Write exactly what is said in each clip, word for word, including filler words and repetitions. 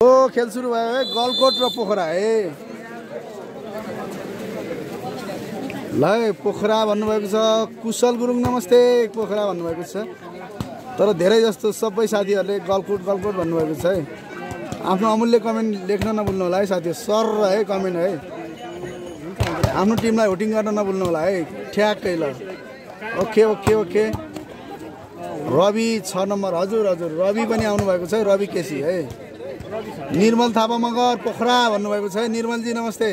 ओ खेल सुरु भयो है गलकोट र पोखरा है ल पोखरा भन्नुभएको छ कुशल गुरुङ नमस्ते पोखरा भन्नुभएको छ तर धेरै जस्तो सबै साथीहरूले गलकोट गलकोट भन्नुभएको छ है आफ्नो अमूल्य कमेन्ट लेख्न नभुल्नु होला है साथीहरु सर है कमेन्ट है आफ्नो टिमलाई भोटिङ गर्न नभुल्नु होला है ठ्याक्कै ल ओके ओके ओके रवि छ नम्बर हजुर हजुर रवि पनि आउनु भएको छ रवि केसी है निर्मल थापा मगर पोखरा भन्नुभएको छ है निर्मलजी नमस्ते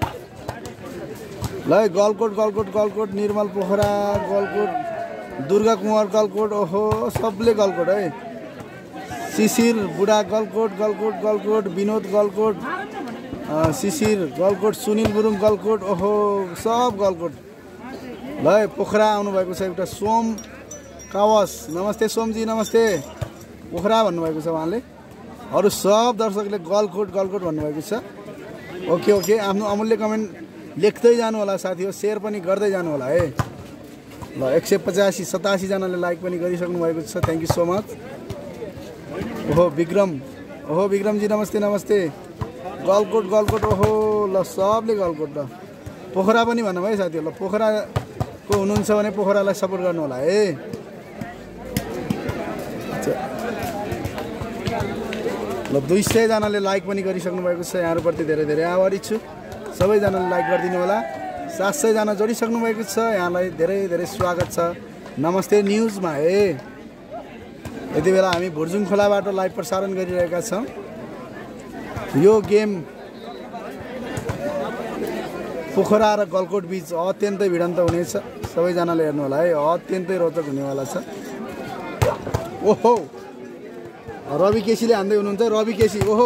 ल गलकोट गलकोट गलकोट निर्मल पोखरा गलकोट दुर्गा कुमार गलकोट ओहो सबले गलकोट है शिशिर बुढा गलकोट गलकोट गलकोट विनोद गलकोट शिशिर गलकोट सुनिल गुरुङ गलकोट ओहो सब गलकोट ल पोखरा आउनु भएको छ एउटा सोम कावस नमस्ते सोमजी नमस्ते पोखरा भन्नुभएको छ उहाँले अरू सब दर्शकले गलकोट गलकोट भन्नुभएको छ ओके ओके आफ्नो अमूल्य कमेन्ट लेख्दै जानु होला साथीहरु शेयर पनि गर्दै जानु होला है ल एक सय पचासी सतासी जनाले लाइक पनि गरिसक्नु भएको छ थ्यांक यू सो मच ओहो विक्रम ओहो विक्रमजी नमस्ते नमस्ते गलकोट गलकोट ओहो ल सबले गलकोट ल पोखरा पनि भनौँ है साथीहरु ल पोखराको हुनुहुन्छ भने पोखरालाई सपोर्ट गर्नु होला है ल दुई सय जनाले लाइक पनि गरिसक्नु भएको छ यहाँहरुप्रति धेरै धेरै आभारी छु सबैजनाले लाइक गरिदिनु होला सात सय जना जोडिसक्नु भएको छ यहाँलाई धेरै धेरै स्वागत छ नमस्ते न्यूजमा है यति बेला हामी भुर्जुङ खोलाबाट लाइभ प्रसारण गरिरहेका छौं यो गेम पोखरा र गलकोट बीच अत्यन्तै भिडन्त हुनेछ सबैजनाले हेर्नु होला है अत्यन्तै रोचक हुनेवाला छ ओहो रवि केसीले हान्दै हुनुहुन्छ रवि केसी ओहो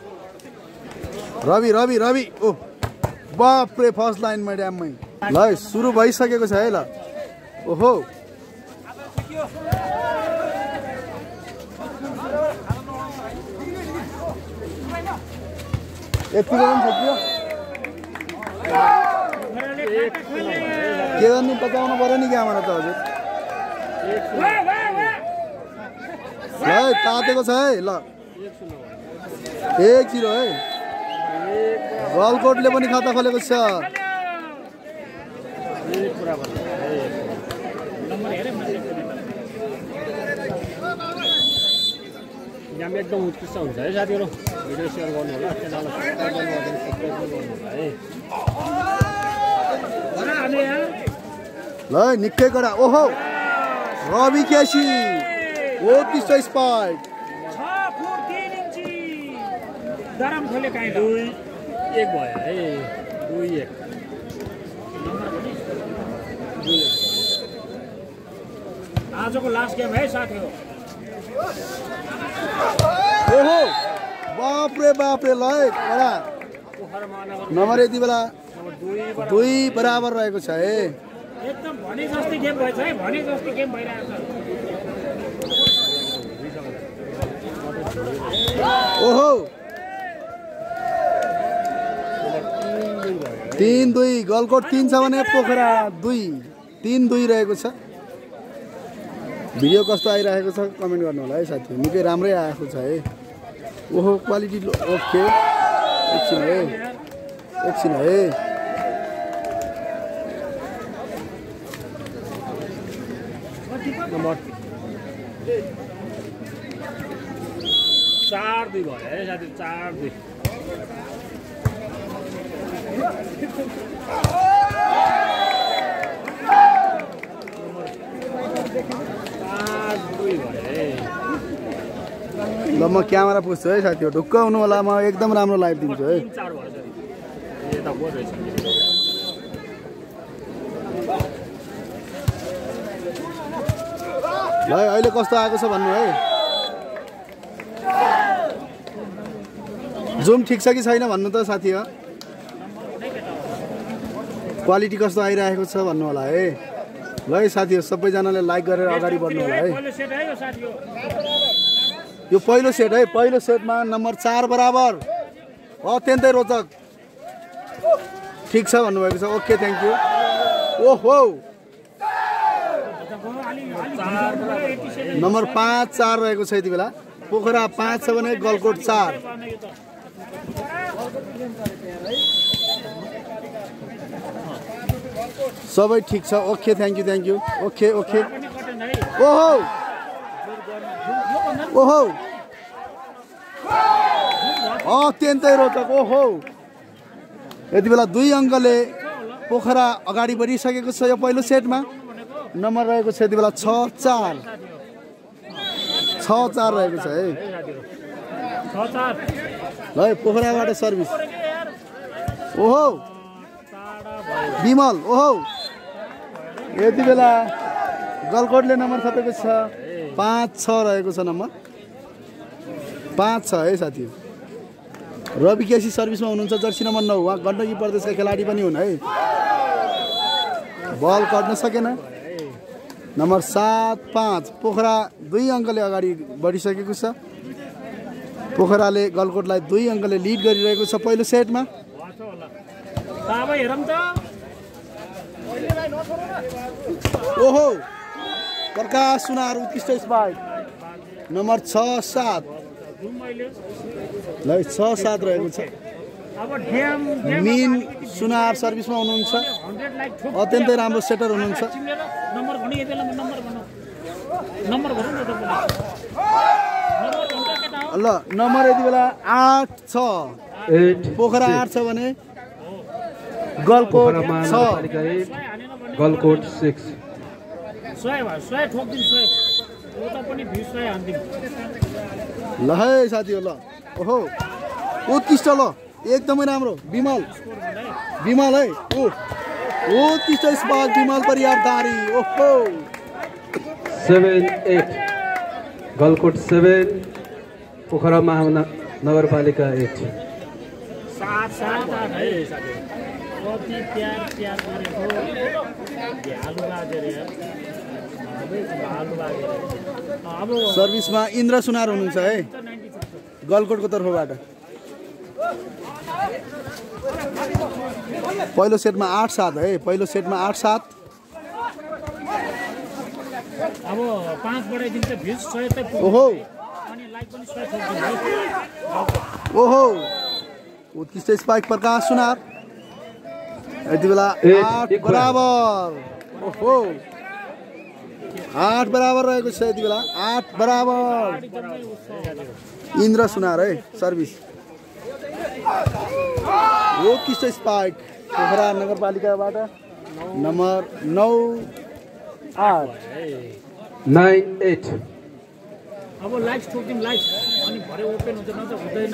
रवि रवि रवि ओ बाप रे फर्स्ट लाइनमा ड्याममै ल सुरु भइसकेको छ है ल ओहो यति पनि सक्यो के गर्नु पकाउनु पर्यो नि क्यामेरा त हजुर ल तातेको छ है ल एक जिरो है गलकोटले पनि खाता खोलेको छ गेम एकदम उत्कृष्ट हुन्छ है साथीहरु भिडियो शेयर गर्नु होला च्यानललाई सब्स्क्राइब गर्नु होला है ल निकै कडा ओहो रवि केसी ओ किस स्पाइक छ फुट तीन इन्ची गरम खोले काई दुई एक भयो है दुई एक आजको लास्ट गेम है साथीहरु ओहो बाप रे बाप रे ल कडा नम्बर यति बेला दुई बराबर रहेको छ है एकदम भने जस्तै गेम भएछ है भने जस्तै गेम भइरहेको छ ओहो तीन दुई गलकोट तीन छ भने पोखरा दुई तीन दुई रहेको छ भिडियो कस्तो आइरहेको छ कमेन्ट गर्नु होला है साथी निकै राम्रै आएको छ है ओहो क्वालिटी ओके एकछिन है एकछिन है नम्बर चार दुई भयो है साथी चार दुई ल म क्यामेरा पुस्छु है साथीहरु ढुक्क हुनु होला म एकदम राम्रो लाइभ दिन्छु है ल अहिले कस्तो आएको छ भन्नु है जुम ठिक छ कि छैन भन्नु त साथी हो क्वालिटी कस्तो आइरहेको छ भन्नु होला है ल साथीहरु सबैजनाले लाइक गरेर अगाडि बढ्नु होला है यो पहिलो सेट है पहिलो सेटमा नम्बर चार बराबर अत्यन्तै रोचक ठिक छ भन्नुभएको छ ओके थ्यांक यू ओहो नम्बर पाँच चार रहेको छ यति बेला पोखरा पाँच छ भने गलकोट चार। सबै ठिक छ। Okay thank you thank you. Okay okay. ओहो ओहो अँ त्यन्तै रोचक। ओहो यति बेला दुई अङ्कले पोखरा अगाडि बढिसकेको छ यो पहिलो सेटमा। नम्बर रहेको छ यति बेला छ चार छ चार रहेको छ है। ल पोखराबाट सर्भिस। ओहो विमल। ओहो यति बेला गलकोटले नम्बर थपेको छ पाँच छ रहेको छ नम्बर पाँच छ है साथी। रवि केसी सर्भिसमा हुनुहुन्छ जर्सी नम्बर नौ। उहाँ गण्डकी प्रदेशका खेलाडी पनि हुन् है। बल कट्न सकेन। नम्बर सात पाँच पोखरा दुई अङ्कले अगाडि बढिसकेको छ। पोखराले गलकोटलाई दुई अङ्कले लिड गरिरहेको छ पहिलो सेटमा। ओहो प्रकाश सुनार उत्कृष्ट स्पाइक नम्बर छ सात। ल छ सात रहेको छ। मिन सुनार सर्भिसमा हुनुहुन्छ। अत्यन्तै राम्रो सेटर हुनुहुन्छ। ल नम्बर यति बेला आठ छ। पोखरा आठ छ भने गलकोट छ। गलकोट सिक्स। ल है साथी हो। ल ओहो उत्कृष्ट। ल एकदमै राम्रो विमल विमल है। ओ उत्कृष्ट स्पाइक विमल परियारधारी। ओहो seven eight Galkot seven Pokhara महानगरपालिका एट। सर्भिसमा इन्द्र सुनार हुनुहुन्छ है गलकोटको तर्फबाट। पहिलो सेटमा आठ सात है। पहिलो सेटमा आठ सात। अब पाँच बढाइदिन्छ भ्युज सय। ओहो ओहो उत्कृष्ट स्पाइक प्रकाश सुनार। यति बेला आठ बराबर। ओहो आठ बराबर रहेको छ यति बेला। आठ बराबर। इन्द्र सुनार है सर्भिस। उत्कृष्ट स्पाइक पोखरा नगरपालिकाबाट नम्बर नौ आठ नाइन एट। अब लाइट ठोकिदिउँ लाइट अनि भरे ओपन हुन्छ न त हुँदैन।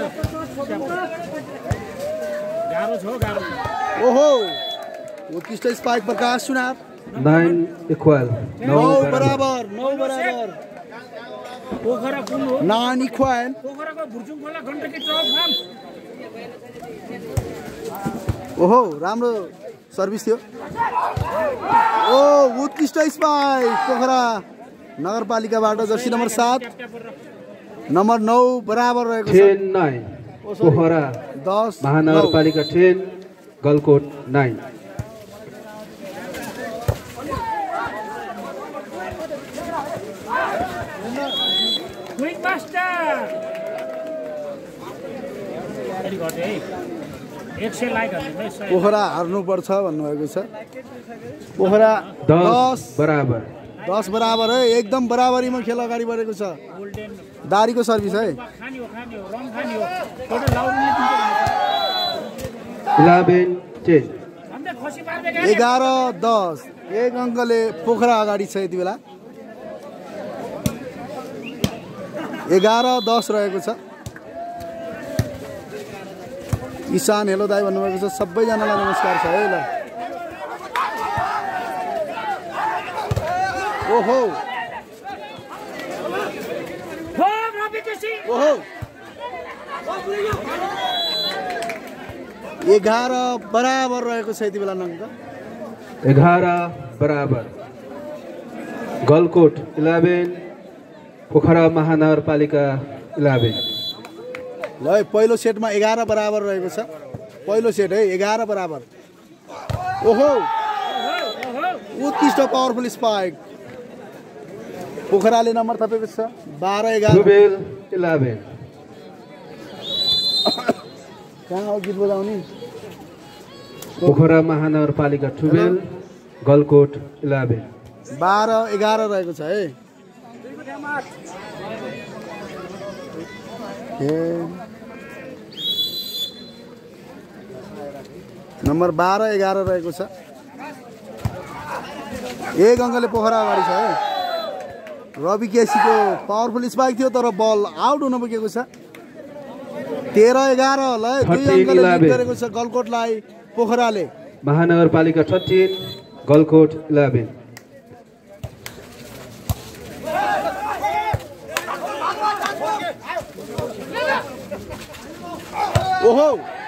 गाह्रो छ गाह्रो। ओहो उत्कृष्ट spike Prakash Sunar. Nine equal. नौ बराबर। नौ बराबर। पोखरा कुन हो? Nine equal. पोखराको भुर्चुङ खोला गण्डकी ट्रक फार्म। ओहो राम्रो सर्भिस थियो। ओ उत्कृष्ट स्पाइक पोखरा नगरपालिकाबाट जर्सी नम्बर सात। नम्बर नौ बराबर रहेको छ। टेन नाइन पोखरा दस महानगरपालिका ten Galkot nine. Quick master Pokhara हार्नुपर्छ भन्नुभएको छ। पोखरा दस बराबर। दस बराबर है। एकदम बराबरीमा खेल अगाडि बढेको छ। दारीको सर्भिस है। Eleven ten. एघार दस एक अङ्कले पोखरा अगाडि छ यति बेला। एघार दस रहेको छ। ईशान हेलो दाई भन्नुभएको छ। सबैजनालाई नमस्कार छ है। ल ओहो ओहो एघार बराबर रहेको छ यति बेला अङ्क। एघार बराबर। गलकोट इलेभेन पोखरा महानगरपालिका इलेभेन। ल पहिलो सेटमा एघार बराबर रहेको छ। पहिलो सेट है एघार बराबर। ओहो उत्कृष्ट पावरफुल स्पाइक पोखराले नम्बर थपेको छ बाह्र एघार। इलेवन। कहाँ हो गीत बजाउने? पोखरा महानगरपालिका टुवेल्भ गलकोट इलेवन। बाह्र एघार रहेको छ है। ए नम्बर बाह्र एघार रहेको छ। एक अङ्कले पोखरा अगाडि छ है। रवि केसीको पावरफुल स्पाइक थियो तर बल आउट हुन पुगेको छ। तेह्र एघार लाई दुई अङ्कले लिड गरेको छ गलकोटलाई पोखराले। महानगरपालिका थर्टिन गलकोट इलेवन। ओहो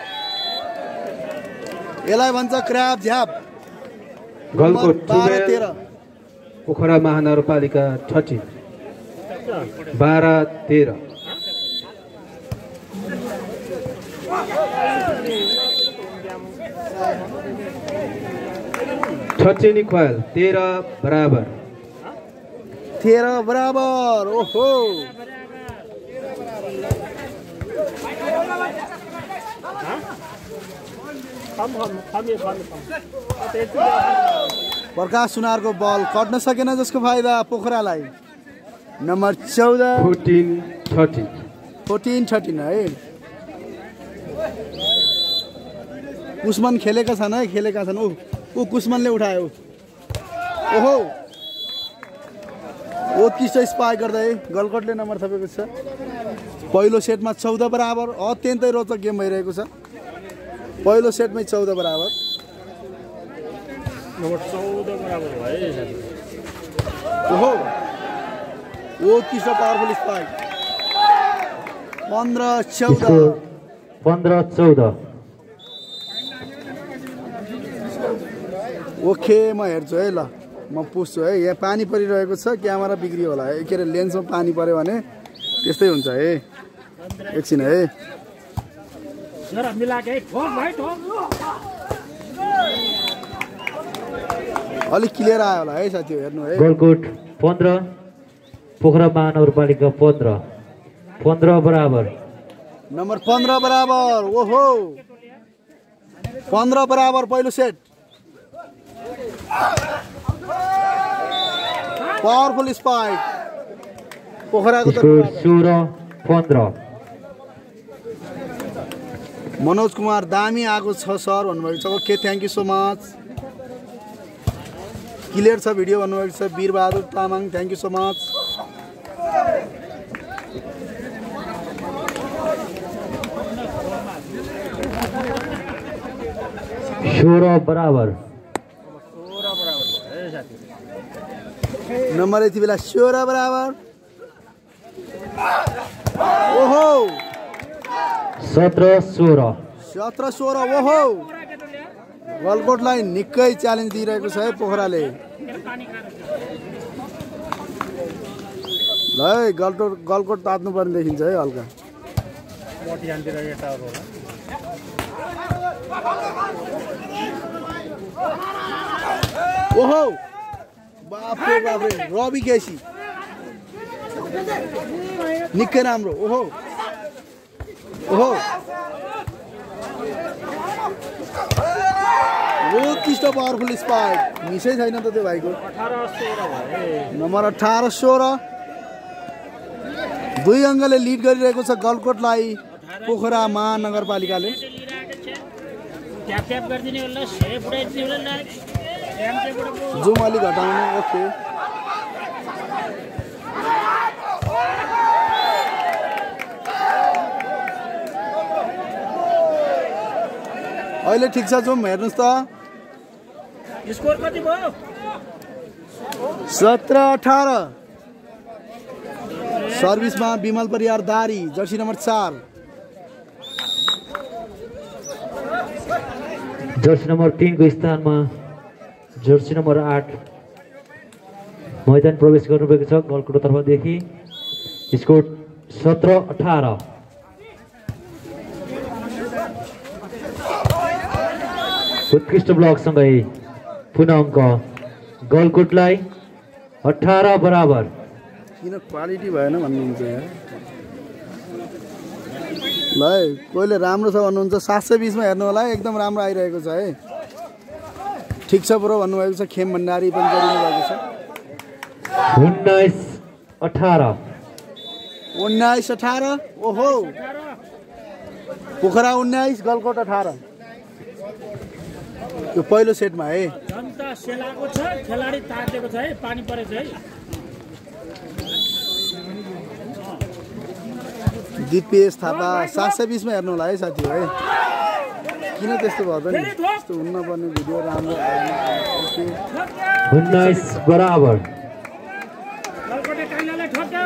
यसलाई भन्छ क्र्याब झ्याप। गलकोट बाह्र टुवेल्भ तेह्र। पोखरा महानगरपालिका थर्टिन बाह्र तेह्र। थर्टिन इक्वल तेह्र बराबर। तेह्र बराबर। ओहो प्रकाश सुनारको बल कट्न सकेन जसको फाइदा पोखरालाई। नम्बर चौध फोर्टिन थर्टिन। फोर्टिन थर्टिन है। कुसमन खेलेका छन् है खेलेका छन्। ऊ ऊ कुसमनले उठायो। ओहो उत्कृष्ट स्पाइक गर्दै गलकोटले नम्बर थपेको छ। पहिलो सेटमा चौध बराबर। अत्यन्तै रोचक गेम भइरहेको छ। पहिलो सेटमै चौध बराबर। नम्बर चौध बराबर भयो। ओहो उत्कृष्ट पावरफुल स्पाइक। पन्ध्र चौध। पन्ध्र चौध। ओके म हेर्छु है। ल म पुस्छु है। यहाँ पानी परिरहेको छ। क्यामेरा बिग्रियो होला है। के अरे लेन्समा पानी पऱ्यो भने त्यस्तै हुन्छ है। एकछिन है। अलिक क्लियर आयो होला है साथीहरू हेर्नु है। गलकोट पन्ध्र पोखरा महानगरपालिका पन्ध्र पन्ध्र बराबर। नम्बर पन्ध्र बराबर। ओहो पन्ध्र बराबर पहिलो सेट। पावरफुल स्पाइक पोखराको तर्फबाट। सोह्र पन्ध्र। मनोज कुमार दामी आएको छ सर भन्नुभएको छ। Okay thank you so much. Clear छ भिडियो भन्नुभएको छ Birbahadur Tamang. Thank you so much. सोह्र बराबर। नम्बर यति बेला सोह्र बराबर। ओहो सत्र सोह्र। सत्र सोह्र। ओहो गलकोटलाई निकै च्यालेन्ज दिइरहेको छ है पोखराले। ल है गलकोट गलकोट तात्नु पर्ने देखिन्छ है हल्का। ओहो बाफ्रे बाफ्रे रवि केसी निकै राम्रो। ओहो ओहो उत्कृष्ट पावरफुल स्पाइक। मिसै छैन त त्यो भाइको। नम्बर अठार सोह्र। दुई अङ्कले लिड गरिरहेको छ गलकोटलाई पोखरा महानगरपालिकाले। जुम अलिक घटाउनु। ओके अहिले ठिक छ जुम हेर्नुहोस् त। स्कोर कति भयो? सत्र अठार। सर्भिसमा विमल परियार दारी जर्सी नम्बर चार। जर्सी नम्बर तीनको स्थानमा जर्सी नम्बर आठ मैदान प्रवेश गर्नुभएको छ गलकोट तर्फदेखि। स्कोर सत्र अठार। उत्कृष्ट ब्लकसँगै पुनः अङ्क गलकोटलाई अठार बराबर। किन क्वालिटी भएन भन्नुहुन्छ यार। ल है कोहीले राम्रो छ भन्नुहुन्छ सात सय बिसमा हेर्नु होला है एकदम राम्रो आइरहेको छ है ठिक छ ब्रो भन्नुभएको छ खेम भण्डारी पनि गरिनु भएको छ उन्नाइस अठार उन्नाइस अठार ओहो पोखरा उन्नाइस गलकोट अठार यो पहिलो सेटमा है जनता सेलाको छ खेलाडी तातेको छ है पानी परेछ है दिपेश थापा सात सय बिसमा हेर्नु होला है साथी है किन त्यस्तो भयो त नि त्यस्तो हुन नपर्ने भिडियो राम्रो उन्नाइस बराबर गलकोटे काइलाले ठोक्यो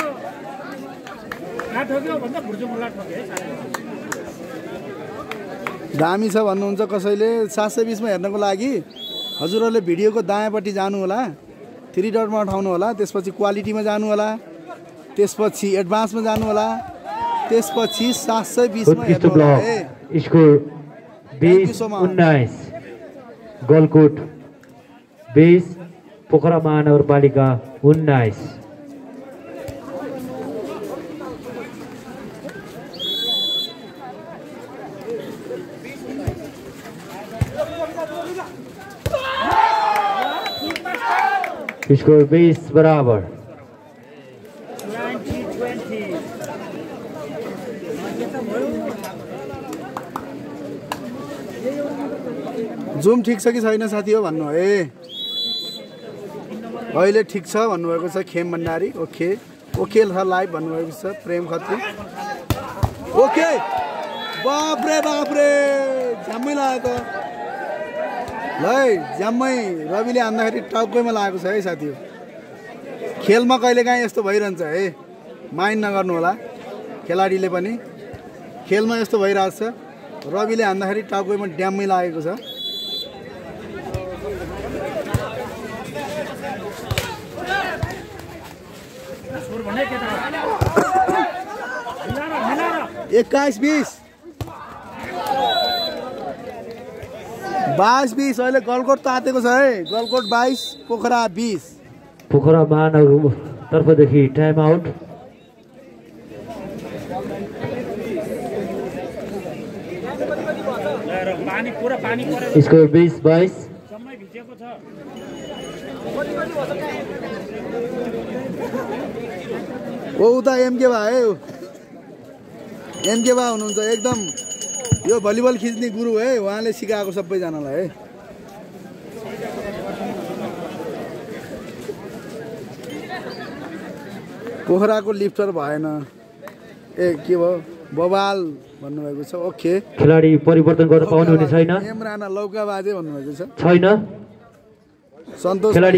ना ठोक्यो भन्दा भुर्जु मुला ठोक्यो है दामी छ भन्नुहुन्छ कसैले सात सय बिसमा हेर्नको लागि हजुरहरूले भिडियोको दायाँपट्टि जानु होला थ्री डटमा उठाउनु होला त्यसपछि क्वालिटीमा जानु होला त्यसपछि एडभान्समा जानु होला त्यसपछि सात सय बिसमा हेर्नु होला है स्कोर बीस उन्नाइस गलकोट बीस पोखरा महानगरपालिका उन्नाइस स्कोर बीस बराबर जुम ठिक छ कि छैन साथी हो भन्नु है अहिले ठिक छ भन्नुभएको छ खेम भण्डारी ओके ओके छ लाइभ भन्नुभएको छ प्रेम खत्री ओके बाप्रे बाप्रे झ्याम्मै लागेको ल है झ्याम्मै रविले हान्दाखेरि टाउकैमा लागेको छ है साथी हो खेलमा कहिलेकाहीँ यस्तो भइरहन्छ है माइन्ड नगर्नु होला खेलाडीले पनि खेलमा यस्तो भइरहेको छ रविले हान्दाखेरि टाउकैमा ड्याम्मै लागेको छ एक्काइस बिस बाइस बिस अहिले गलकोट तातेको छ है गलकोट बाइस पोखरा बिस पोखरा महानगर तर्फदेखि टाइम आउट पानी पुरा पानी परेको स्कोर बीस बाइस समय भिजेको छ ओ उता एमके बा है एमके बा हुनुहुन्छ एकदम यो भलिबल खिच्ने गुरु है उहाँले सिकाएको सबैजनालाई है पोखराको लिफ्टर भएन ए के भयो बबाल भन्नुभएको छ ओके खेलाडी परिवर्तन गर्न पाउनु हुने छैन एम राणा लौका बाजे भन्नुभएको छ छैन सन्तोष खेलाडी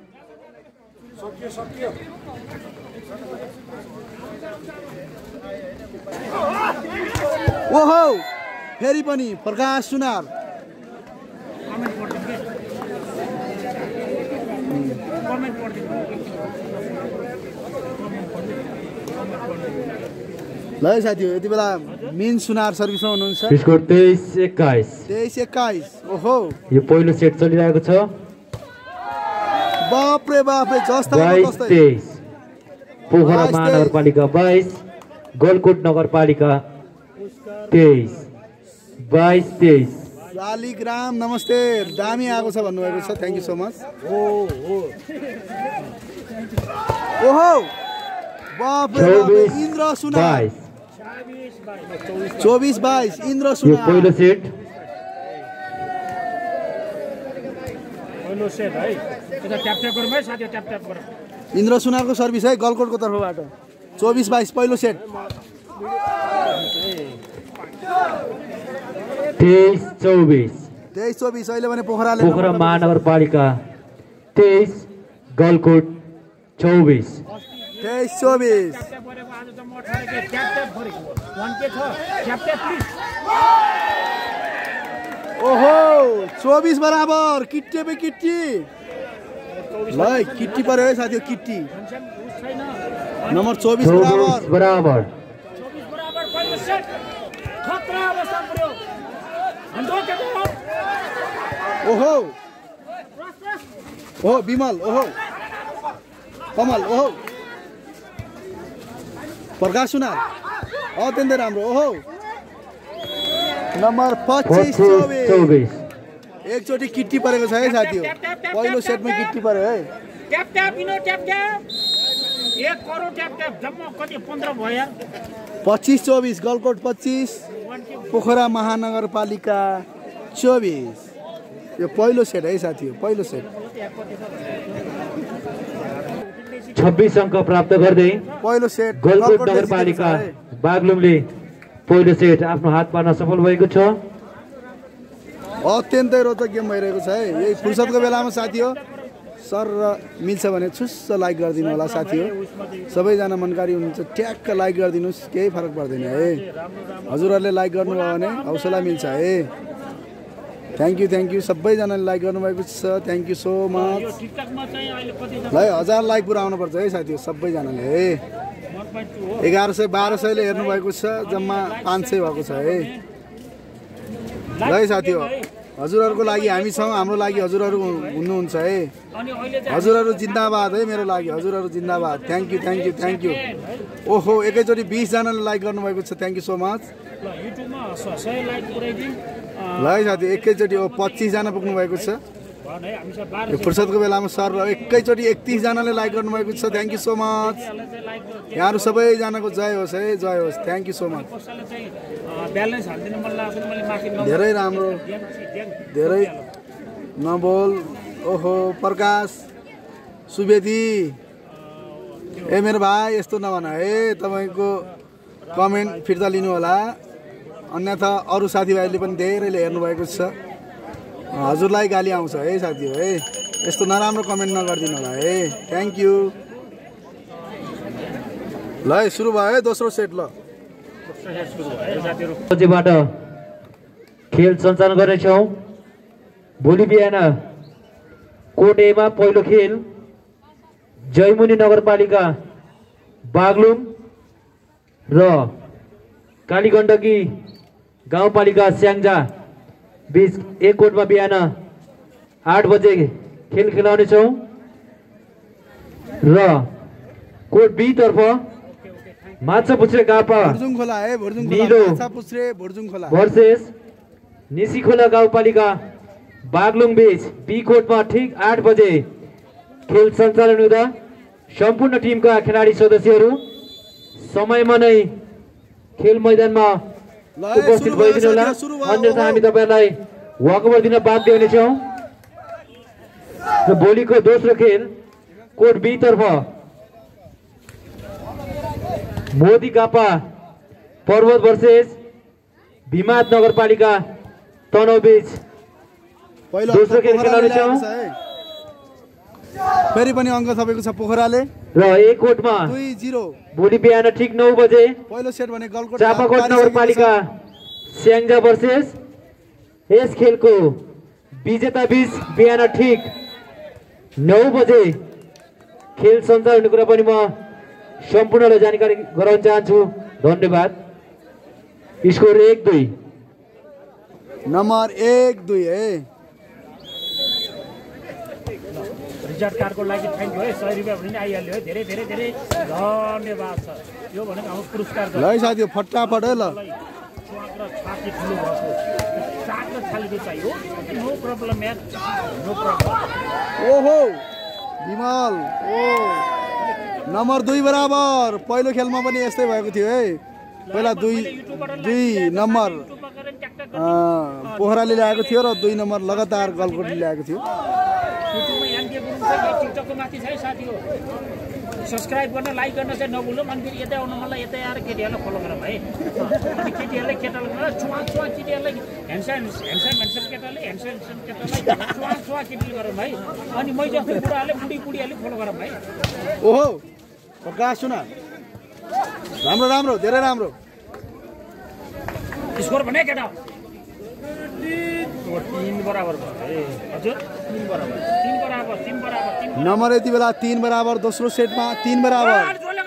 ओहो फेरि पनि प्रकाश सुनार ल है साथी हो यति बेला मेन सुनार सर्भिसमा हुनुहुन्छ स्कोर तेइस एक्काइस तेइस एक्काइस ओहो यो पहिलो सेट चलिरहेको छ बाप्रे बाप्रे जस्ता बाइस तेइस पोखरा महानगरपालिका बाइस गलकोट नगरपालिका तेइस बाइस तेइस शालिग्राम नमस्ते दामी आएको छ भन्नुभएको छ थ्याङ्क यू सो मच ओहो बाप्रे बाप्रे इन्द्र सुनार चौबिस बाइस इन्द्र यो सुनार पहिलो सेट पहिलो सेट है यता ट्याप ट्याप गरौँ है साथी ट्याप ट्याप गरौँ इन्द्र सुनारको सर्भिस है गलकोटको तर्फबाट चौबिस बाइस पहिलो सेट तेइस चौबिस तेइस चौबिस अहिले भने पोखराले पोखरा महानगरपालिका तेइस गलकोट चौबिस तेइस चौबिस ट्याप ट्याप गरेको आज त म ठरेको ट्याप ट्याप गरेको वान के छ ट्याप ट्याप प्लिज ओहो चौबिस बराबर किट्टी पे किट्टी ल किट्टी पर्यो है साथी किट्टी नम्बर चौबिस चौबिस बराबर बराबर चौबिस बराबर पहिलो सेट खतरा अवस्था पुऱ्यो अन्त के त ओहो ओहो विमल ओहो कमल ओहो प्रकाश सुनार अत्यन्तै राम्रो ओहो नम्बर पच्चिस पच्चिस चौबिस चौबिस एकचोटि किट्टी परेको छ है साथी हो पहिलो सेटमै किट्टी पर्यो है ट्याप ट्याप इनो ट्याप ट्याप एक करोड ट्याप ट्याप जम्मा कति पन्ध्र भयो यार पच्चिस चौबिस गलकोट पच्चिस पोखरा महानगरपालिका चौबिस यो पहिलो सेट है साथी हो पहिलो सेट छब्बिस अङ्क प्राप्त गर्दै पहिलो सेट गलकोट नगरपालिका बागलुङले पहिलो सेट आफ्नो हात पार्न सफल भएको छ। अत्यन्तै रोचक गेम भइरहेको छ है यही फुर्सदको बेलामा साथी हो सर र मिल्छ भने छुस्स लाइक गरिदिनु होला साथी हो सबैजना मनकारी हुनुहुन्छ ट्याक्क लाइक गरिदिनुहोस् केही फरक पर्दैन है हजुरहरूले लाइक गर्नुभयो भने हौसला मिल्छ है थ्याङ्क यू थ्याङ्क यू सबैजनाले लाइक गर्नुभएको छ थ्याङ्क यू सो मच ल हजार लाइक पुरा आउनुपर्छ है साथी हो सबैजनाले है एघार सय बाह्र सयले हेर्नुभएको छ जम्मा पाँच सय भएको छ है ल है साथी हो हजुरहरूको लागि हामी छौँ हाम्रो लागि हजुरहरू हुनुहुन्छ है हजुरहरू जिन्दाबाद है मेरो लागि हजुरहरू जिन्दाबाद thank you thank you thank you ओहो एकैचोटि बिसजनाले लाइक गर्नुभएको छ थ्याङ्क यू सो मच ल है साथी एकैचोटि हो पच्चिसजना पुग्नु भएको छ यो फुर्सदको बेलामा सर एकैचोटि एकतिसजनाले लाइक गर्नुभएको छ थ्याङ्क यू सो मच यहाँहरू सबैजनाको जय होस् है जय होस् थ्याङ्क यू सो मच धेरै राम्रो धेरै नबोल ओहो प्रकाश सुवेदी ए मेरो भाइ यस्तो नभन है तपाईँको कमेन्ट फिर्ता लिनु होला अन्यथा अरू साथीभाइले पनि धेरैले हेर्नुभएको छ हजुरलाई गाली आउँछ है साथी हो है यस्तो नराम्रो कमेन्ट नगरिदिनु होला है थ्याङ्क यू ल है सुरु भयो है दोस्रो सेट ल बाट खेल सञ्चालन गर्नेछौँ भोलि बिहान कोट एमा पहिलो खेल जयमुनी नगरपालिका बागलुङ र कालीगण्डकी गाउँपालिका स्याङ्जा बीच एक कोटमा बिहान आठ बजे खेल खेलाउनेछौँ र कोट बी तर्फ माछापुच्छ्रे गापा भुर्जुङ खोला है भुर्जुङ निलो खोला माछापुच्छ्रे भुर्जुङ खोला भर्सेस निसीखोला गाउँपालिका बागलुङ बीच बी कोटमा ठिक आठ बजे खेल सञ्चालन हुँदा सम्पूर्ण टिमका खेलाडी सदस्यहरू समयमा नै खेल मैदानमा उपस्थित भइदिनु होला अन्यथा हामी तपाईँहरूलाई वाकओभर दिन बाध्य हुनेछौँ र भोलिको दोस्रो खेल कोट बी तर्फ मोदी गापा पर्वत भर्सेस भीमाद नगरपालिका तनहुँ बीच दोस्रो खेल खेलाउनेछौँ फेरि पनि अङ्क थपेको छ पोखराले र एक कोटमा दुई जिरो भोलि बिहान ठिक नौ बजे पहिलो सेट भने गलकोट चापाकोट नगरपालिका स्याङ्जा भर्सेस यस खेलको विजेता बीच बिहान ठिक नौ बजे खेल सञ्चालन हुने कुरा पनि म सम्पूर्णलाई जानकारी गराउन चाहन्छु धन्यवाद स्कोर एक दुई नम्बर एक दुई है रिजल्ट कार्डको लागि थ्याङ्क यू है सय रुपियाँ भने आइहाल्यो है धेरै धेरै धेरै धन्यवाद छ यो भनेको हाम्रो पुरस्कार ल है साथी फटाफट है ल छाती ठुलो भएको चाक र छालीको चाहियो नो प्रब्लम यार नो प्रब्लम ओहो विमल ओ नम्बर दुई बराबर पहिलो खेलमा पनि यस्तै भएको थियो है पहिला दुई दुई नम्बर पोखराले ल्याएको थियो र दुई नम्बर लगातार गलकोटले ल्याएको थियो टिकटकको माथि छ है साथी हो सब्सक्राइब गर्न लाइक गर्न चाहिँ नभुलौँ अनि फेरि यतै आउनु मलाई यतै आएर केटीहरूलाई फलो गरौँ है अनि केटीहरूलाई केटालाई छुवा छुवा केटीहरूलाई ह्यान्डसाइन ह्यान्डसाइन ह्यान्डसाइन केटाले ह्यान्डसाइन केटालाई छुवा छुवा केटीले गरौँ है अनि मै जस्तो बुढाहरूले बुढी बुढीहरूले फलो गरौँ है ओहो प्रकाश सुन राम्रो राम्रो धेरै राम्रो स्कोर भने केटा तीन बराबर भयो हजुर तीन बराबर तीन बराबर तीन बराबर तीन नम्बर यति बेला तीन बराबर दोस्रो सेटमा तीन बराबर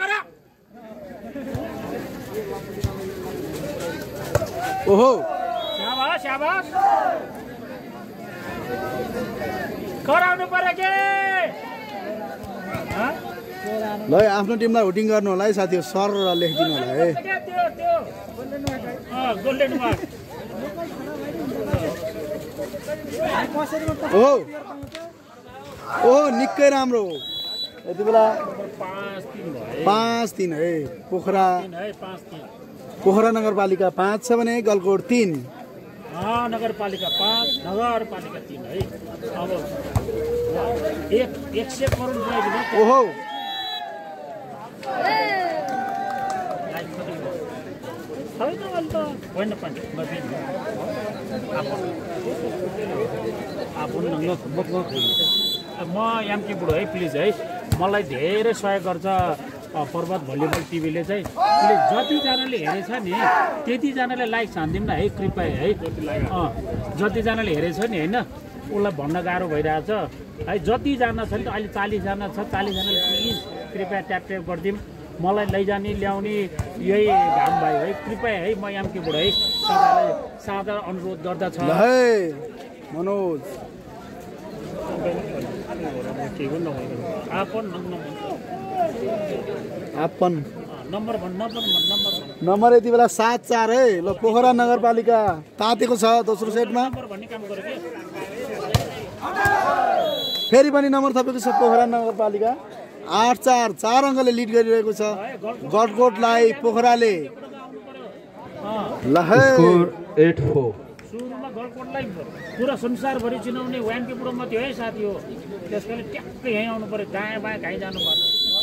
ओहो शाबाश शाबाश कराउनु पर्यो के ल आफ्नो टिमलाई होटिङ गर्नु होला है साथीहरु सर लेखिदिनु होला है त्यो त्यो गोल्डन वाच ओहो ओहो निकै राम्रो यति बेला पाँच तिन भयो पाँच तिन है पोखरा है पाँच तिन पोखरा नगरपालिका पाँच छ भने गलकोट तिन नगरपालिका पाँच नगरपालिका तिन है अब एक एक सय करोड रुपियाँ ओहो होइन पानी म एमके बुढो है प्लिज है मलाई धेरै सहयोग गर्छ पर्वत भलिबल टिभीले चाहिँ प्लिज जतिजनाले हेरेछ नि त्यतिजनाले लाइक छानिदिउँ न है कृपया है अँ जतिजनाले हेरेछ नि होइन उसलाई भन्न गाह्रो भइरहेछ है जतिजना छ नि त अहिले चालिसजना छ चालिसजनाले प्लिज कृपया ट्याप ट्याप गरिदिउँ मलाई लैजाने ल्याउने यही घाम भयो है कृपया है म एमके बुढो है तपाईँलाई सादा अनुरोध गर्दछ मनोज आपन आपन नम्बर भन् नम्बर भन् नम्बर भन् नम्बर यति बेला सात चार है ल पोखरा नगरपालिका तातेको छ दोस्रो सेटमा नम्बर भन्ने काम गरे के फेरि पनि नम्बर थपेको छ पोखरा नगरपालिका आठ चार चार अङ्कले लिड गरिरहेको छ गलकोटलाई पोखराले ल है एट फोर सुरुमा गलकोटलाई पुरा संसारभरि चिनाउने वानके बुढो मात्रै है साथी हो त्यसकारण ट्याक्कै यहीँ आउनु पर्यो दायाँ बायाँ घाइ जानु भएन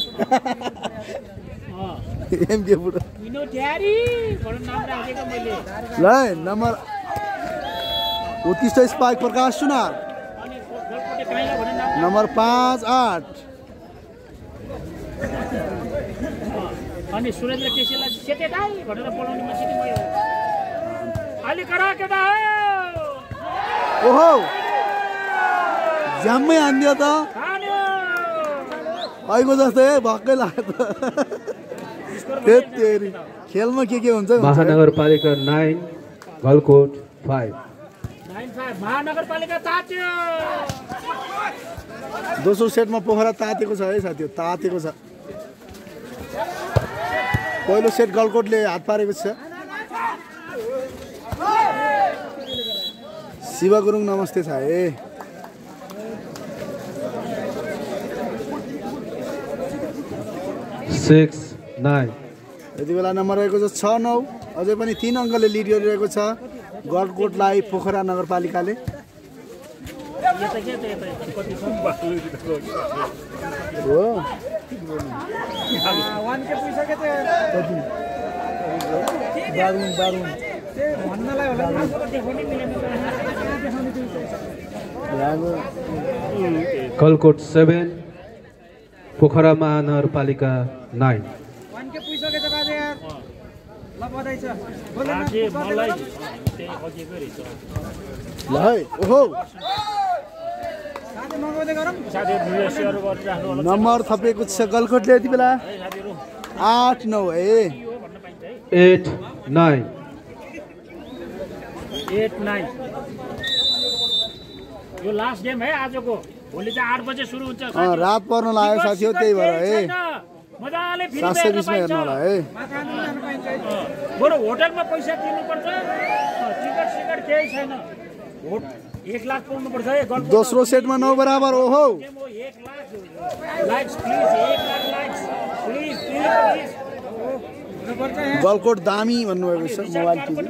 एमके बुढो विनोद ड्यारी भन्ने नाम राखेको मैले ल नम्बर उत्कृष्ट स्पाइक प्रकाश सुनार अनि गलकोटे काइला भन्ने नाम नम्बर पाँच आठ अनि सुरेन्द्र केसीलाई सेते दाइ भनेर बोलाउने मान्छे नि भयो अलि करा केटा ओहो ज्याम्मै हान्दियो त अहिलेको जस्तै भक्कै लाग्यो त तेरि खेलमा के के हुन्छ Mahanagarpalika nine Galkot five nine five Mahanagarpalika तात्यो दोस्रो सेटमा पोखरा तातेको छ है साथी तातेको छ पहिलो सेट गलकोटले हात पारेको छ शिव गुरुङ नमस्ते छ है सिक्स नाइन यति बेला नम्बर रहेको छ छ नौ अझै पनि तीन अङ्कले लिड गरिरहेको छ गलकोटलाई पोखरा नगरपालिकाले हो बारुन बारुन गलकोट सेभेन पोखरा महानगरपालिका नाइन ल है ओहो नम्बर थपेको छ गलकोटले यति बेला आठ नौ है एट नाइन एट नाइन यो लास्ट गेम है आजको भोलि चाहिँ आठ बजे सुरु हुन्छ रात पर्न लाग्यो साथी हो त्यही भएर है मजाले सात सय बिसमा हेर्नु होला है बरु होटलमा पैसा तिर्नुपर्छ टिकट सिकट केही छैन एक लाख पाउनु पर्छ है दोस्रो सेटमा नौ बराबर ओहो एक लाख लाइक्स प्लिज एक lakh likes please please Galkot दामी भन्नुभएको छ mobile TV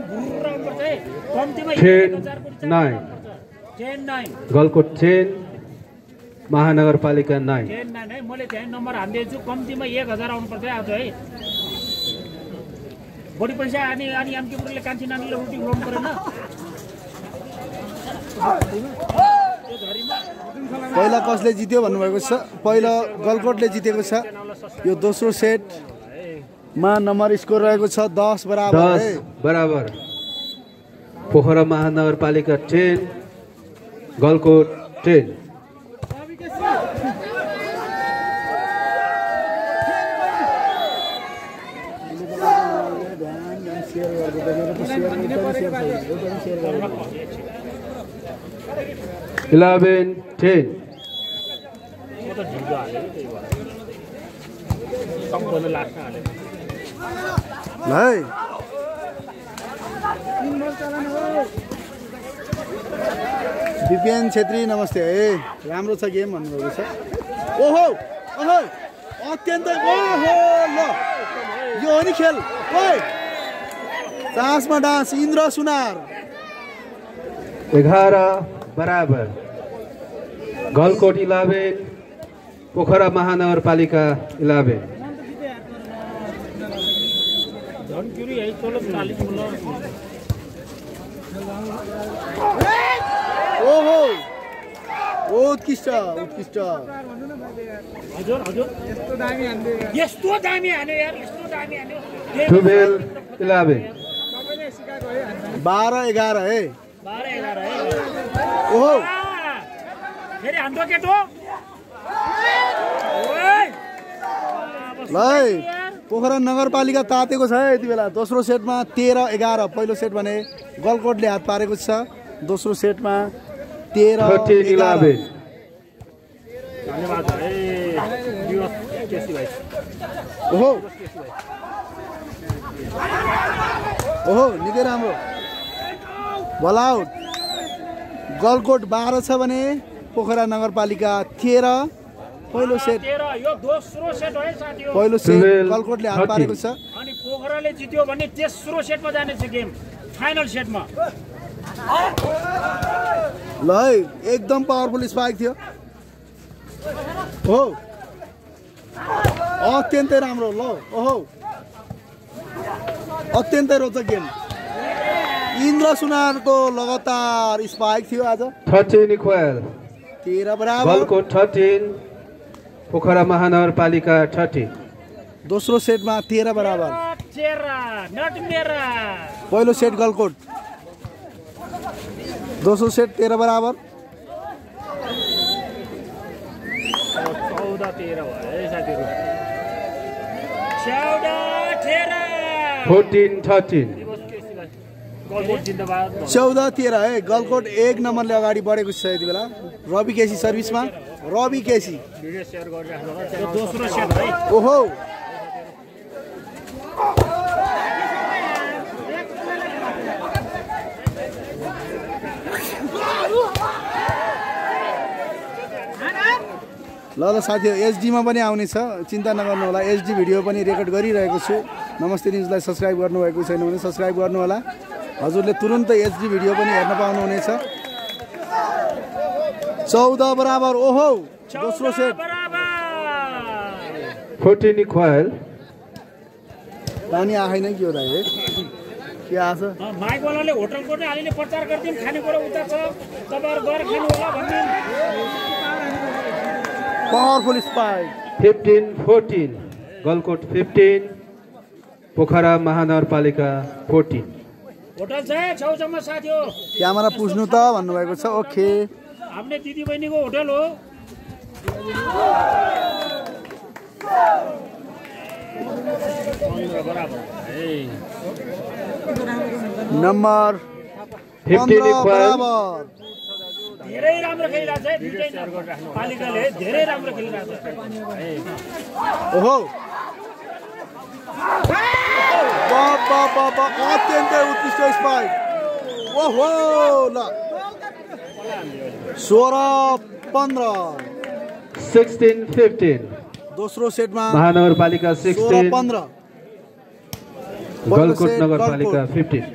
ten nine ten nine Galkot ten Mahanagarpalika nine ten nine है मैले त्यहाँ नम्बर हालिदिन्छु कम्तीमा एक हजार आउनुपर्छ आज है बढी पैसा अनि अनि आमके बुढोले कान्छी नानीले रोटी खुवाउनु परेन पहिला कसले जित्यो भन्नुभएको छ पहिला गलकोटले जितेको छ यो दोस्रो सेटमा नम्बर स्कोर रहेको छ दस बराबर दस बराबर Pokhara Mahanagarpalika ten Galkot ten eleven ten है विपिएन छेत्री नमस्ते है राम्रो छ गेम भन्नुभएको छ ओहो ओहो अत्यन्तै ओहो ल यो हो नि खेल ओइ चान्समा डान्स इन्द्र सुनार एघार बराबर गलकोट इलेभेन पोखरा महानगरपालिका इलेभेन धनकुरी है तोलो चालीस मुल्ला ओहो उत्कृष्ट उत्कृष्ट हजुर हजुर यस्तो दामी हान्यो यस्तो दामी हान्यो यार यस्तो दामी हान्यो टुवेल इलेभेन बाह्र एघार है बाह्र एघार है ओहो फेरि हाम्रो केटो ल पोखरा नगरपालिका तातेको छ है यति बेला दोस्रो सेटमा तेह्र एघार पहिलो सेट भने गलकोटले हात पारेको छ दोस्रो सेटमा तेह्र एघार धन्यवाद है केसी भाइ ओहो ओहो निकै राम्रो बल आउट गलकोट बाह्र छ भने पोखरा नगरपालिका तेह्र पहिलो सेट यो दोस्रो सेट है साथी पहिलो सेट गलकोटले हात पारेको छ अनि पोखराले जित्यो भने तेस्रो सेटमा जाने छ गेम फाइनल सेटमा ल है एकदम पावरफुल स्पाइक थियो हो अत्यन्तै राम्रो ल ओहो अत्यन्तै रोचक गेम इन्द्र सुनारको लगातार स्पाइक थियो आज थर्टिन इक्वल तेह्र बराबर गलकोट थर्टिन पोखरा महानगरपालिका थर्टिन दोस्रो सेटमा तेह्र बराबर पहिलो सेट गलकोट दोस्रो सेट तेह्र बराबर चौध तेह्र भयो साथीहरू चौध तेह्र फोर्टिन थर्टिन चौध तेह्र है गलकोट एक नम्बरले अगाडि बढेको छ यति बेला रवि केसी सर्भिसमा रवि केसी दोस्रो सेट है ओहो ल ल साथीहरू एचडीमा पनि आउने छ चिन्ता नगर्नु होला एचडी भिडियो पनि रेकर्ड गरिरहेको छु नमस्ते न्युजलाई सब्सक्राइब गर्नुभएको छैन भने सब्सक्राइब गर्नु होला हजुरले तुरुन्तै एचडी भिडियो पनि हेर्न पाउनुहुनेछ चौध बराबर ओहो दोस्रो सेट फोर्टिन इक्वल पानी आएन कि हो त है के आछ माइकवालाले होटलको नै हालिले प्रचार गर्दिन खानेकुरा उता छ तपाईहरु गएर खानु होला भन्दिन powerful spike fifteen fourteen Galkot fifteen Pokhara Mahanagarpalika fourteen hotel छ छेउछाउमा साथी हो क्यामेरा पुस्नु त भन्नुभएको छ ओके हामीले दिदी बहिनीको होटल हो नम्बर फिफ्टिन इक्वल धेरै राम्रो खेलिरहेछ है दुईटै पालिकाले धेरै राम्रो खेलिरहेछ ओहो बाबा बाबा अत्यन्तै उत्कृष्ट स्पाइक ओहो ल सोह्र पन्ध्र सिक्सटिन फिफ्टिन दोस्रो सेटमा महानगरपालिका सोह्र सिक्सटिन पन्ध्र गलकोट नगरपालिका फिफ्टिन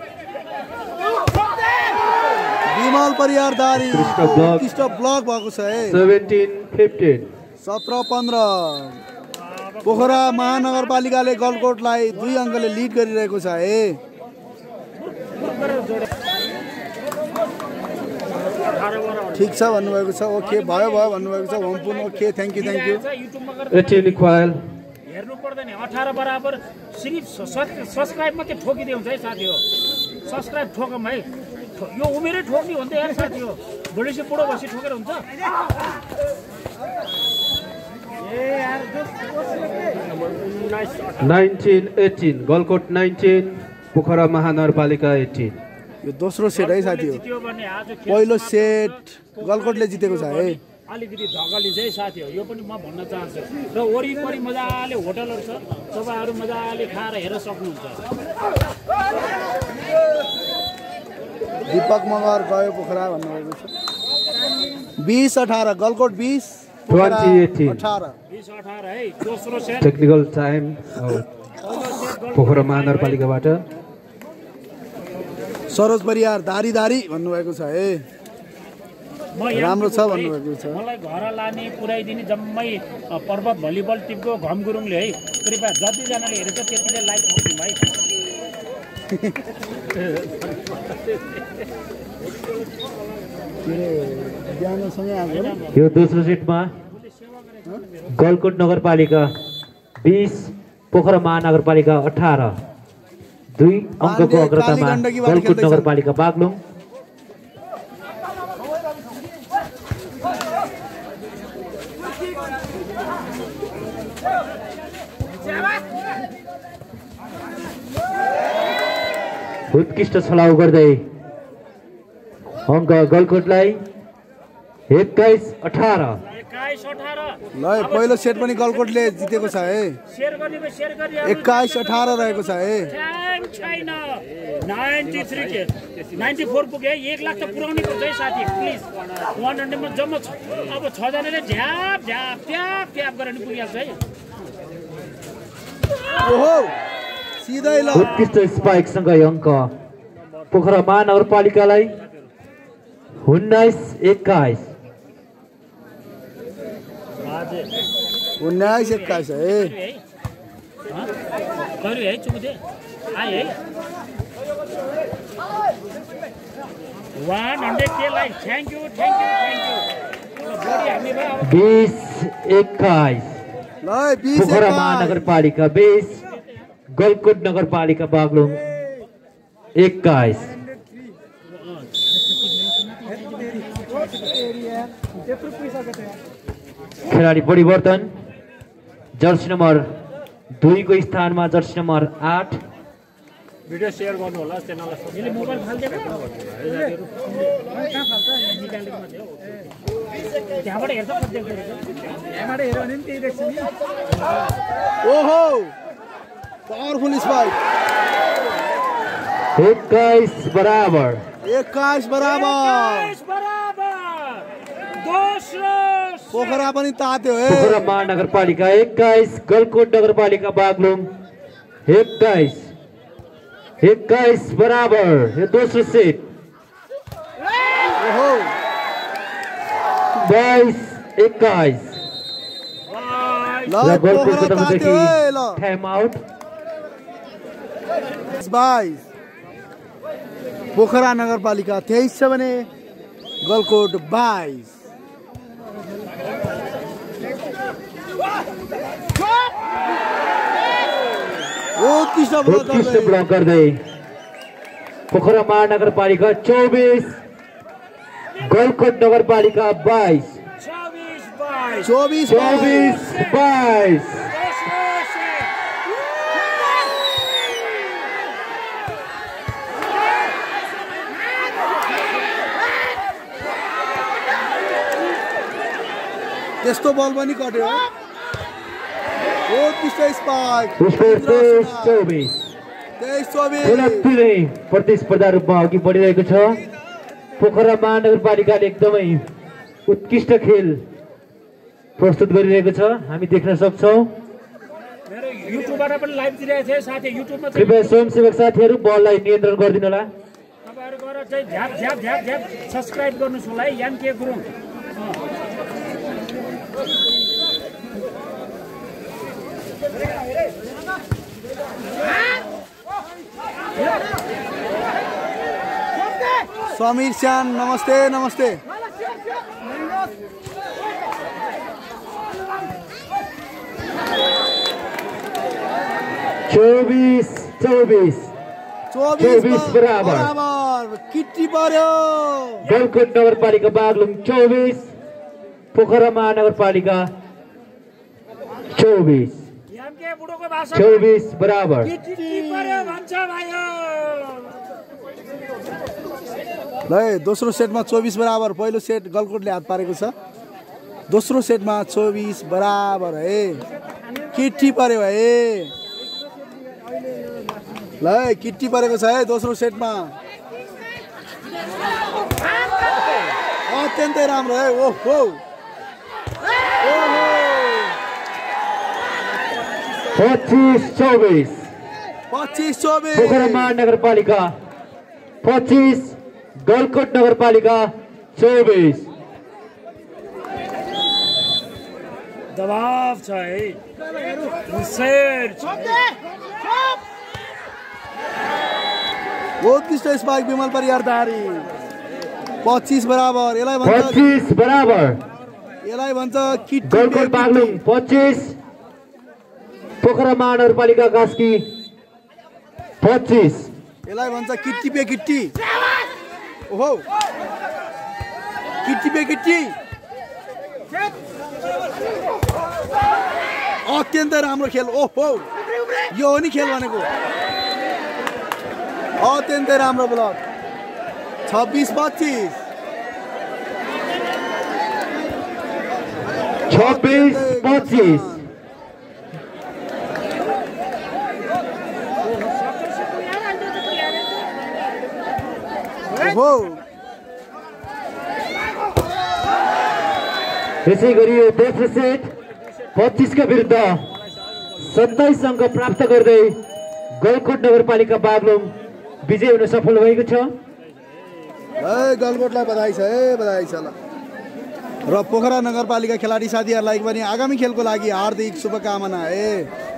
विमल परियारधारी उत्कृष्ट ब्लक भएको छ है सेभेन्टिन फिफ्टिन सत्र पन्ध्र पोखरा महानगरपालिकाले गलकोटलाई दुई अङ्कले लिड गरिरहेको छ है ठिक छ भन्नुभएको छ ओके भयो भयो भन्नुभएको छ Hom Pun okay thank you thank you eighteen equal हेर्नु पर्दैन अठार बराबर सिर्फ सब्सक्राइब मात्रै ठोकिदिए हुन्छ है साथी हो सब्सक्राइब ठोकौँ है यो उमेरै ठोक्ने हो नि त यार साथी हो भोलिसी बुढो भएपछि ठोकेर हुन्छ nineteen eighteen Galkot nineteen Pokhara Mahanagarpalika eighteen यो दोस्रो सेट है साथी हो पहिलो सेट गलकोटले जितेको छ है अलिकति धगली चाहिँ साथी हो यो पनि म भन्न चाहन्छु र वरिपरि मजाले होटलहरू छ तपाईँहरू मजाले खाएर हेर्न सक्नुहुन्छ दीपक मगर गयो पोखरा भन्नुभएको छ बीस अठारह गलकोट बीस ट्वेंटी एटीन अठारह बीस अठारह है दोस्रो सेट टेक्निकल टाइम पोखरा महानगरपालिकाबाट सरोज परियार धारी धारी भन्नुभएको छ है म राम्रो छ यहाँ भन्नुभएको छ। मलाई घर लाने पुर्याइदिने जम्मै अ, पर्वत भलिबल टिमको घम गुरुङले है कृपया जतिजनाले हेरेछ त्यतिले लाइक ठोक्नु भाइ बिहानसँगै आएको यो दोस्रो सेटमा गलकोट नगरपालिका बीस पोखरा महानगरपालिका अठारह दुई अङ्कको अग्रतामा गलकोट नगरपालिका बागलुङ। उत्कृष्ट छलाउ गर्दै अङ्क गलकोटलाई एक्काइस अठारह एक्काइस अठारह ल पहिलो सेट पनि गलकोटले जितेको छ है सेयर गर्ने सेयर गर्ने एक्काइस अठारह रहेको छ है टाइम छैन नाइन्टी थ्री के नाइन्टी फोर पुग्यो है एक लाख त पुऱ्याउनै पर्छ है साथी प्लिज वान हन्ड्रेडमा जम्मा छ अब छजनाले झ्याप झ्याप ट्याप ट्याप गरेर पुगिहाल्छ है ओहो सिधै ल उत्कृष्ट स्पाइकसँगै अङ्क पोखरा महानगरपालिकालाई उन्नाइस एक्काइस। उन्नाइस एक्काइस है गऱ्यो है चुमुदे आए है वान हन्ड्रेड के like thank you thank you thank you बढी हामी भयो अब बीस एक्काइस ल बीस पोखरा एक्काइस महानगरपालिका बीस गलकोट नगरपालिका बागलुङ एक्काइस। खेलाडी परिवर्तन जर्सी नम्बर दुईको स्थानमा जर्सी नम्बर आठ भिडियो सेयर गर्नु होला च्यानललाई यसले मोबाइल फाल्दिएको निकालेको मात्रै हो त्यहाँबाट हेर्छ प्रत्येक त्यहाँबाट हेऱ्यो भने पनि त्यही देख्छ नि ओहो पावरफुल स्पाइक एक्काइस बराबर एक्काइस बराबर बराबर दोस्रो पोखरा पनि तात्यो पोखरा है महानगरपालिका एक्काइस गलकोट नगरपालिका बागलुङ एक्काइस एक्काइस बराबर। यो दोस्रो सेट ओहो बाइस एक्काइस ल र गलकोटको पोखरा तर्फदेखि तात्यो है ल टाइम आउट। बाइस पोखरा नगरपालिका तेइस छ भने गलकोट बाइस उत्कृष्ट ब्लक उत्कृष्ट गर्दै ब्लक गर्दै पोखरा महानगरपालिका चौबिस गलकोट नगरपालिका बाइस चौबिस बाइस चौबिस चौबिस बाइस। दोस्रो सेट त्यस्तो बल पनि कट्यो उत्कृष्ट स्पाइक स्कोर तेइस चौबिस। तेइस चौबिस खेला पुरै प्रतिस्पर्धा रूपमा अघि बढिरहेको छ। पोखरा महानगरपालिकाले एकदमै उत्कृष्ट खेल प्रस्तुत गरिरहेको छ हामी देख्न सक्छौँ। मेरो युट्युबबाट पनि लाइभ दिइरहेको थिएँ साथी युट्युबमा चाहिँ कृपया स्वयंसेवक साथीहरू बललाई नियन्त्रण गरिदिनु होला। तपाईँहरू गएर चाहिँ झ्याप झ्याप झ्याप झ्याप सब्सक्राइब गर्नुहोस् होला है यान के गुरुङ समीर स्यान नमस्ते नमस्ते चौबिस चौबिस चौबिस बराबर। बराबर किट्टी पर्यो गलकोट नगरपालिका बागलुङ चौबिस पोखरा महानगरपालिका चौबिस यान के बुढोको भाषा चौबिस बराबर। किट्टी पर्यो भन्छ भाइयो ल है, दोस्रो सेटमा चौबिस बराबर पहिलो सेट गलकोटले हात पारेको छ दोस्रो सेटमा चौबिस बराबर है किट्टी पर्यो है ल है, किट्टी परेको छ है दोस्रो सेटमा अत्यन्तै राम्रो है ओहो पच्चिस चौबिस पच्चिस चौबिस पोखरा महानगरपालिका पच्चिस गलकोट नगरपालिका चौबिस दबाव छ है मुसेर उत्कृष्ट स्पाइक विमल परियार धारी पच्चिस बराबर यसलाई भन्छ पच्चिस बराबर यसलाई भन्छ किट्टी गलकोट बागलुङ पच्चिस पोखरा महानगरपालिका कास्की पच्चिस यसलाई भन्छ किट्टी पे किट्टी ओहो किट्टी पे किट्टी अत्यन्तै राम्रो खेल ओहो यो हो नि खेल भनेको अत्यन्तै राम्रो ब्लक छब्बिस पच्चिस छब्बिस पच्चिस ओहो यसै गरी यो दोस्रो सेट पच्चिसका विरुद्ध सत्ताइस अङ्क प्राप्त गर्दै गलकोट नगरपालिका बागलुङ विजय हुन सफल भएको छ है गलकोटलाई बधाई छ है बधाई छ ल र पोखरा नगरपालिका खेलाडी साथीहरूलाई पनि आगामी खेलको लागि हार्दिक शुभकामना है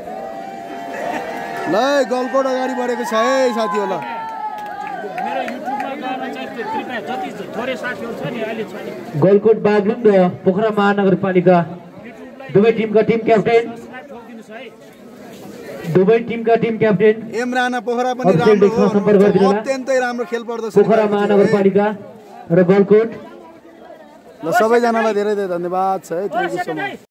ल गलकोट अगाडि बढेको छ है साथी होला मेरो युट्युबमा गएर चाहिँ कृपया जति थोरै साथीहरू छ नि अहिले छ नि गलकोट बागलुङ र पोखरा महानगरपालिका दुवै टिमका टिम क्याप्टेन ठोकिदिनुहोस् है दुवै टिमका team captain M Rana Pokhara पनि अफिसियल राम्रो डेस्कमा सम्पर्क गरिदिनु होला। अत्यन्तै राम्रो खेल प्रदर्शन पोखरा महानगरपालिका र गलकोट ल सबैजनालाई धेरै धेरै धन्यवाद छ है थ्याङ्क यू सो मच